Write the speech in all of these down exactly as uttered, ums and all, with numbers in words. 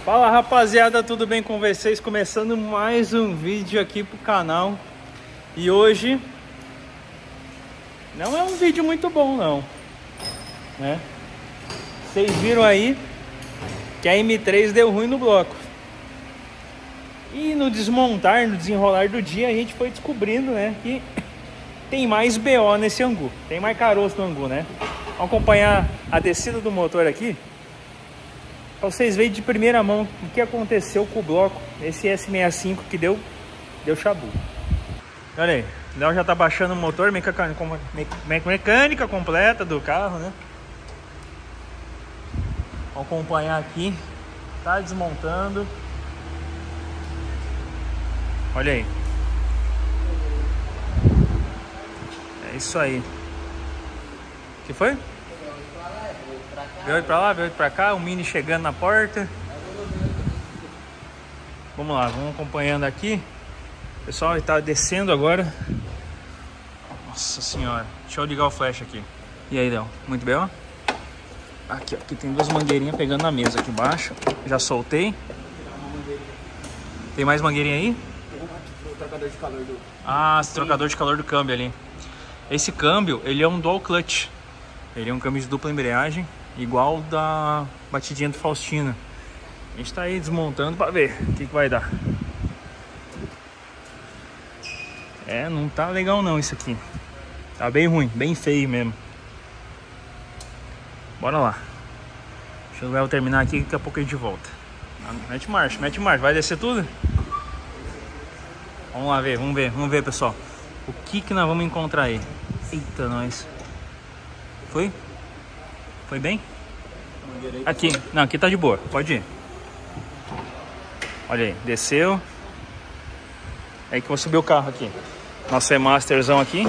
Fala rapaziada, tudo bem com vocês? Começando mais um vídeo aqui pro canal. E hoje não é um vídeo muito bom não, né? Vocês viram aí que a M três deu ruim no bloco. E no desmontar, no desenrolar do dia, a gente foi descobrindo, né, que tem mais B O nesse angu, tem mais caroço no angu, né? Vamos acompanhar a descida do motor aqui para vocês verem de primeira mão o que aconteceu com o bloco, esse S sessenta e cinco que deu, deu chabu. Olha aí, o Léo já tá baixando o motor, mecânica, mecânica completa do carro, né? Vamos acompanhar aqui, tá desmontando. Olha aí. É isso aí. O que foi? Veio pra lá, veio pra cá, o Mini chegando na porta. Vamos lá, vamos acompanhando aqui. O pessoal está descendo agora. Nossa senhora, deixa eu ligar o flash aqui. E aí, Léo, muito bem, ó. Aqui, ó, aqui tem duas mangueirinhas pegando na mesa aqui embaixo. Já soltei. Tem mais mangueirinha aí? O trocador de calor do... Ah, esse trocador de calor do câmbio ali. Esse câmbio, ele é um dual clutch. Ele é um câmbio de dupla embreagem, igual da batidinha do Faustino. A gente tá aí desmontando para ver o que, que vai dar. É, não tá legal não isso aqui. Tá bem ruim, bem feio mesmo. Bora lá. Deixa o Léo terminar aqui, daqui a pouco a gente volta. Mete marcha, mete marcha. Vai descer tudo? Vamos lá ver, vamos ver, vamos ver, pessoal. O que que nós vamos encontrar aí? Eita, nós. Foi? Foi bem? Aqui, não, aqui tá de boa, pode ir. Olha aí, desceu. Aí que eu vou subir o carro aqui. Nosso E-Masterzão aqui.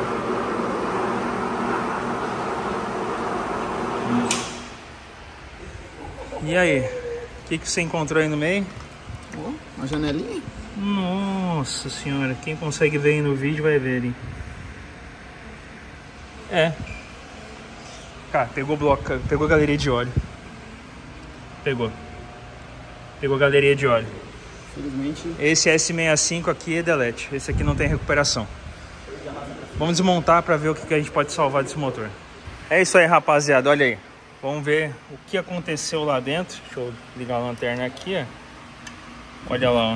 E aí? O que que você encontrou aí no meio? Oh, uma janelinha. Nossa senhora, quem consegue ver aí no vídeo vai ver ali. É. Cara, pegou bloco, pegou galeria de óleo. Pegou. Pegou galeria de óleo. Infelizmente. Esse S sessenta e cinco aqui é delete. Esse aqui não tem recuperação. Vamos desmontar para ver o que a gente pode salvar desse motor. É isso aí, rapaziada. Olha aí. Vamos ver o que aconteceu lá dentro. Deixa eu ligar a lanterna aqui, ó. Olha lá, ó.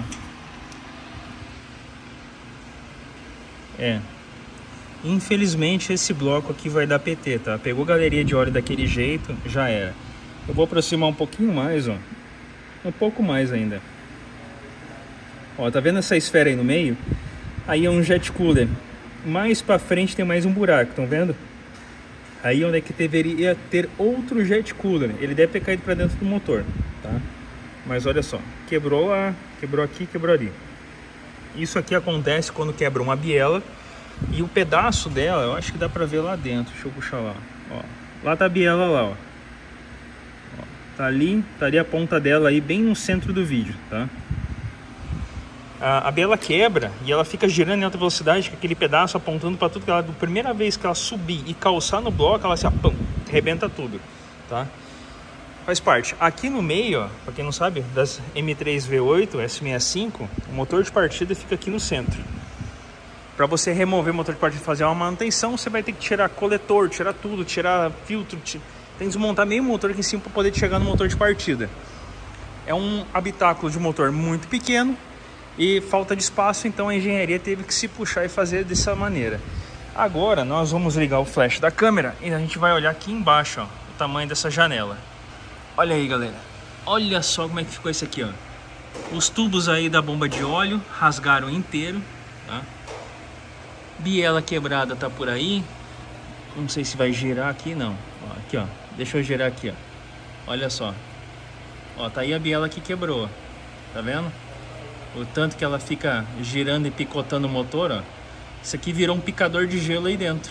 É. Infelizmente esse bloco aqui vai dar P T, tá? Pegou galeria de óleo daquele jeito, já era. Eu vou aproximar um pouquinho mais, ó. Um pouco mais ainda. Ó, tá vendo essa esfera aí no meio? Aí é um jet cooler. Mais pra frente tem mais um buraco, estão vendo? Aí onde é que deveria ter outro jet cooler. Ele deve ter caído pra dentro do motor, tá? Mas olha só, quebrou lá, quebrou aqui, quebrou ali. Isso aqui acontece quando quebra uma biela. E o pedaço dela, eu acho que dá pra ver lá dentro. Deixa eu puxar lá, ó. Lá tá a biela lá, ó. Ó, tá ali, tá ali a ponta dela aí, bem no centro do vídeo, tá? A, a biela quebra e ela fica girando em alta velocidade, com aquele pedaço apontando pra tudo que ela... Da primeira vez que ela subir e calçar no bloco, ela se apam, arrebenta tudo, tá? Faz parte. Aqui no meio, ó, pra quem não sabe, das M três V oito, S sessenta e cinco, o motor de partida fica aqui no centro. Para você remover o motor de partida e fazer uma manutenção, você vai ter que tirar coletor, tirar tudo, tirar filtro, tem que desmontar meio motor aqui em cima para poder chegar no motor de partida. É um habitáculo de motor muito pequeno e falta de espaço, então a engenharia teve que se puxar e fazer dessa maneira. Agora nós vamos ligar o flash da câmera e a gente vai olhar aqui embaixo, ó, o tamanho dessa janela. Olha aí, galera. Olha só como é que ficou isso aqui, ó. Os tubos aí da bomba de óleo rasgaram inteiro, tá? Biela quebrada tá por aí. Não sei se vai girar aqui, não. Ó, aqui, ó. Deixa eu girar aqui, ó. Olha só. Ó, tá aí a biela que quebrou. Tá vendo? O tanto que ela fica girando e picotando o motor, ó. Isso aqui virou um picador de gelo aí dentro.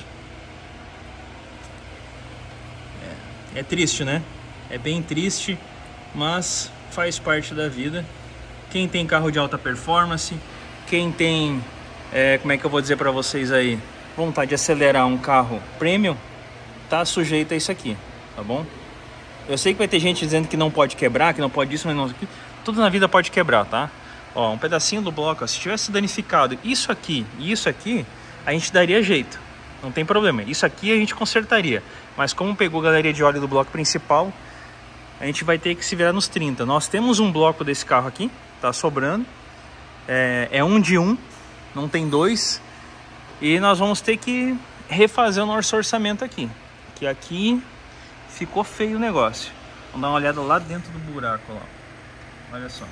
É, é triste, né? É bem triste, mas faz parte da vida. Quem tem carro de alta performance, quem tem... É, como é que eu vou dizer para vocês aí, vontade de acelerar um carro premium, tá sujeito a isso aqui, tá bom? Eu sei que vai ter gente dizendo que não pode quebrar, que não pode isso, mas não... Tudo na vida pode quebrar, tá? Ó, um pedacinho do bloco, ó, se tivesse danificado isso aqui e isso aqui, a gente daria jeito. Não tem problema. Isso aqui a gente consertaria. Mas como pegou a galeria de óleo do bloco principal, a gente vai ter que se virar nos trinta. Nós temos um bloco desse carro aqui, tá sobrando. É, é um de um, não tem dois. E nós vamos ter que refazer o nosso orçamento aqui. Que aqui ficou feio o negócio. Vamos dar uma olhada lá dentro do buraco, lá. Olha só.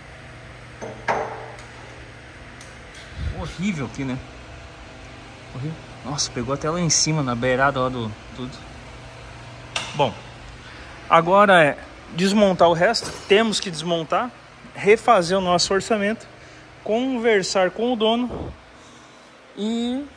Horrível aqui, né? Horrível. Nossa, pegou até lá em cima, na beirada lá do tudo. Bom, agora é desmontar o resto. Temos que desmontar, refazer o nosso orçamento, conversar com o dono e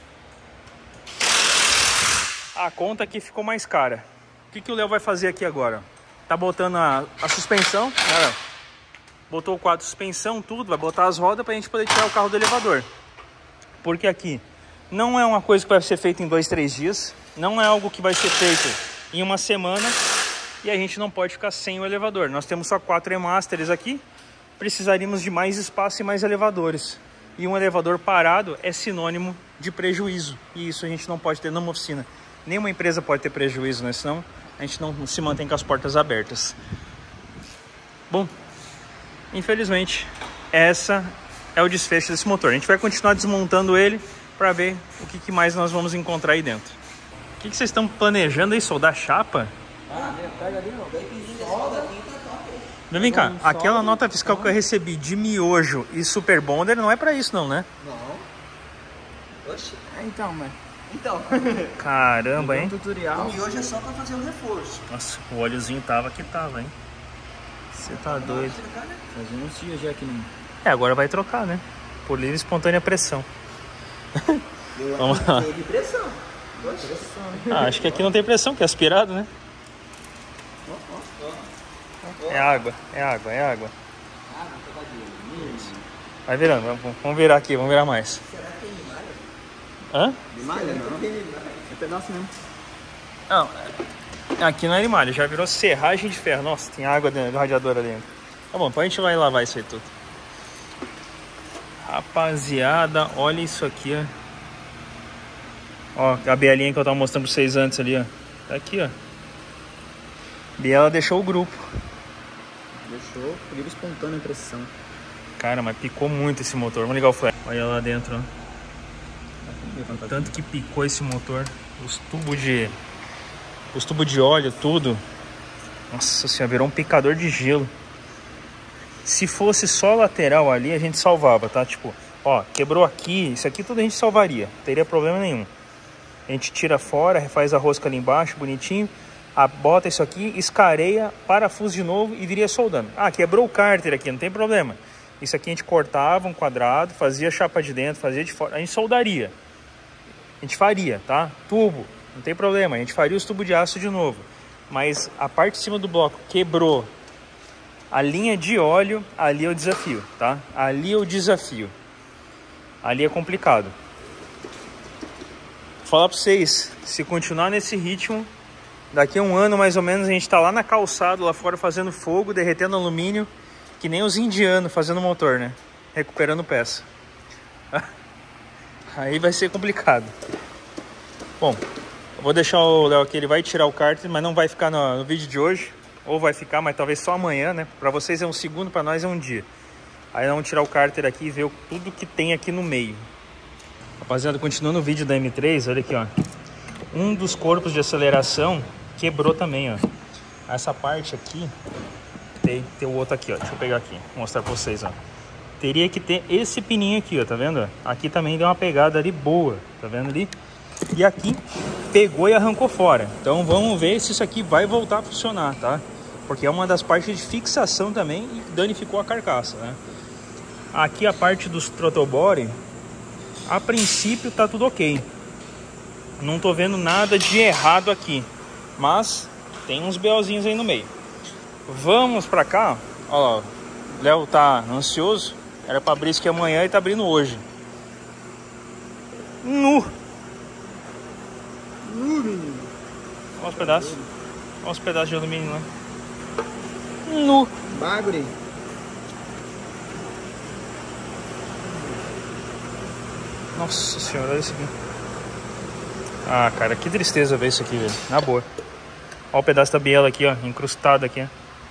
a conta aqui ficou mais cara. O que, que o Léo vai fazer aqui agora? Tá botando a, a suspensão, né? Botou o quadro de suspensão, tudo, vai botar as rodas pra gente poder tirar o carro do elevador. Porque aqui não é uma coisa que vai ser feita em dois, três dias. Não é algo que vai ser feito em uma semana. E a gente não pode ficar sem o elevador. Nós temos só quatro E-Masters aqui. Precisaríamos de mais espaço e mais elevadores. E um elevador parado é sinônimo de prejuízo. E isso a gente não pode ter numa oficina. Nenhuma empresa pode ter prejuízo, né? Senão a gente não se mantém com as portas abertas. Bom, infelizmente, essa é o desfecho desse motor. A gente vai continuar desmontando ele para ver o que, que mais nós vamos encontrar aí dentro. O que, que vocês estão planejando aí? Soldar chapa? Ah, pega ali, Mas vem cá, aquela nota fiscal que eu recebi de miojo e super bonder não é para isso não, né? Não. Oxi. É, então, mas... Então. Caramba, hein? Tutorial. O miojo é só para fazer o reforço. Nossa, o óleozinho tava que tava, hein? Você tá doido. Fazia uns dias já que não... É, agora vai trocar, né? Por livre e espontânea pressão. Vamos lá. De pressão. Pressão. Ah, acho que aqui não tem pressão, que é aspirado, né? É água, é água, é água. Vai virando, vamos, vamos virar aqui, vamos virar mais. Será que tem malha? Hã? De malha não? É pedaço mesmo. Não, aqui não é de malha, já virou serragem de ferro. Nossa, tem água dentro do radiador ali dentro. Tá bom, então a gente vai lavar isso aí tudo. Rapaziada, olha isso aqui, ó. Ó, a bielinha que eu tava mostrando pra vocês antes ali, ó. Tá aqui, ó. Biela deixou o grupo. Deixou por livre espontânea pressão. Cara, mas picou muito esse motor. Vamos ligar o flash. Olha lá dentro, ó. O tanto que picou esse motor. Os tubos de... Os tubos de óleo, tudo. Nossa senhora, virou um picador de gelo. Se fosse só lateral ali, a gente salvava, tá? Tipo, ó, quebrou aqui. Isso aqui tudo a gente salvaria. Não teria problema nenhum. A gente tira fora, refaz a rosca ali embaixo, bonitinho. A, bota isso aqui, escareia, parafuso de novo e viria soldando. Ah, quebrou o cárter aqui, não tem problema. Isso aqui a gente cortava um quadrado, fazia chapa de dentro, fazia de fora. A gente soldaria. A gente faria, tá? Tubo, não tem problema. A gente faria os tubos de aço de novo. Mas a parte de cima do bloco quebrou. A linha de óleo, ali é o desafio, tá? Ali é o desafio. Ali é complicado. Vou falar pra vocês, se continuar nesse ritmo, daqui a um ano mais ou menos a gente tá lá na calçada, lá fora fazendo fogo, derretendo alumínio, que nem os indianos fazendo motor, né? Recuperando peça. Aí vai ser complicado. Bom, eu vou deixar o Léo aqui, ele vai tirar o cárter, mas não vai ficar no, no vídeo de hoje. Ou vai ficar, mas talvez só amanhã, né? Pra vocês é um segundo, pra nós é um dia. Aí nós vamos tirar o cárter aqui e ver o, tudo que tem aqui no meio. Rapaziada, continuando o vídeo da M três, olha aqui, ó. Um dos corpos de aceleração quebrou também, ó. Essa parte aqui, tem, tem o outro aqui, ó. Deixa eu pegar aqui, vou mostrar pra vocês, ó. Teria que ter esse pininho aqui, ó, tá vendo? Aqui também deu uma pegada ali boa, tá vendo ali? E aqui pegou e arrancou fora. Então vamos ver se isso aqui vai voltar a funcionar, tá? Porque é uma das partes de fixação também e danificou a carcaça, né? Aqui a parte dos throttle body, a princípio tá tudo ok. Não tô vendo nada de errado aqui, mas tem uns BOzinhos aí no meio. Vamos pra cá, ó. O Léo tá ansioso. Era pra abrir isso aqui amanhã e tá abrindo hoje. Nu! Nu, menino! Olha os pedaços. Olha os pedaços de alumínio lá. no bagulho. Nossa senhora, olha isso aqui. Ah, cara, que tristeza ver isso aqui, velho. Na boa. Olha o pedaço da biela aqui, ó, incrustado aqui, ó.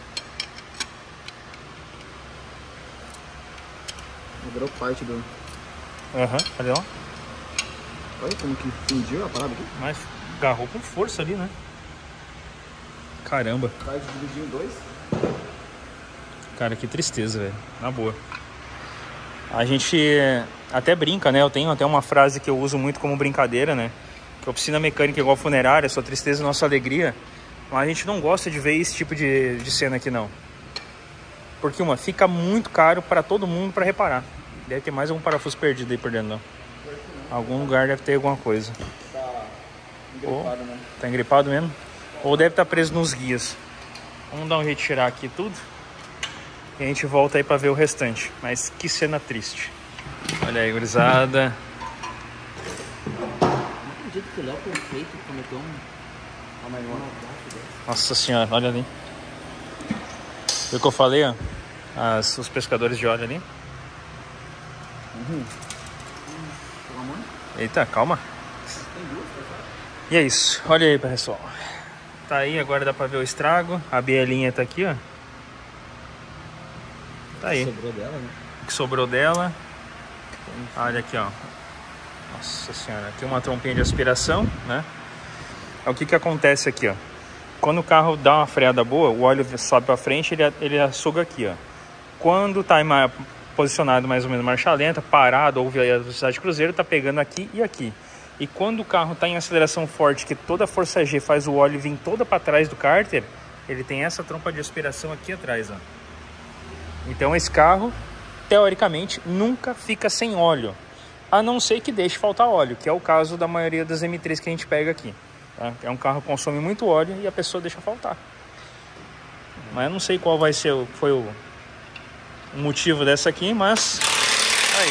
Virou parte do... Aham, uhum, olha lá. Olha como que fundiu a parada aqui. Mas agarrou com força ali, né? Caramba. Vai dividir em dois. Cara, que tristeza, velho. Na boa. A gente até brinca, né? Eu tenho até uma frase que eu uso muito como brincadeira, né? Que oficina mecânica é igual funerária, sua tristeza é nossa alegria. Mas a gente não gosta de ver esse tipo de, de cena aqui, não. Porque, uma, fica muito caro para todo mundo para reparar. Deve ter mais algum parafuso perdido aí por dentro, não. Algum lugar deve ter alguma coisa. Tá engripado, né? Tá engripado mesmo? Ou deve estar preso nos guias. Vamos dar um jeito de tirar aqui tudo. E a gente volta aí pra ver o restante. Mas que cena triste. Olha aí, gurizada. Não acredito que o Léo Perfeito cometeu um... Nossa senhora, olha ali. Viu o que eu falei, ó? As, os pescadores de óleo ali. Uhum. Eita, calma. E é isso. Olha aí, pessoal. Tá aí, agora dá pra ver o estrago. A bielinha tá aqui, ó. Tá aí. Sobrou dela, né? O que sobrou dela. Olha aqui, ó. Nossa senhora. Aqui uma trompinha de aspiração, né? O que que acontece aqui, ó. Quando o carro dá uma freada boa, o óleo sobe pra frente, ele, ele assuga aqui, ó. Quando tá em, posicionado mais ou menos marcha lenta, parado ou velocidade de cruzeiro, tá pegando aqui e aqui. E quando o carro tá em aceleração forte, que toda a força G faz o óleo vir toda para trás do cárter, ele tem essa trompa de aspiração aqui atrás, ó. Então esse carro, teoricamente, nunca fica sem óleo, a não ser que deixe faltar óleo, que é o caso da maioria das M três que a gente pega aqui. Tá? É um carro que consome muito óleo e a pessoa deixa faltar. Mas eu não sei qual vai ser, foi o o motivo dessa aqui, mas aí.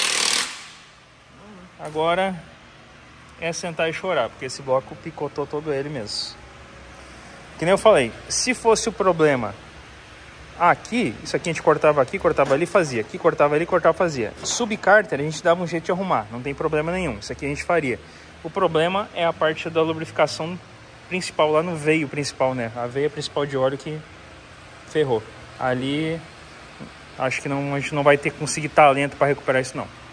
Agora é sentar e chorar, porque esse bloco picotou todo ele mesmo. Que nem eu falei, se fosse o problema aqui, isso aqui a gente cortava aqui, cortava ali, fazia. Aqui cortava ali, cortava, fazia. Subcárter a gente dava um jeito de arrumar, não tem problema nenhum. Isso aqui a gente faria. O problema é a parte da lubrificação principal, lá no veio principal, né? A veia principal de óleo que ferrou. Ali... Acho que não, a gente não vai ter que conseguir talento para recuperar isso, não.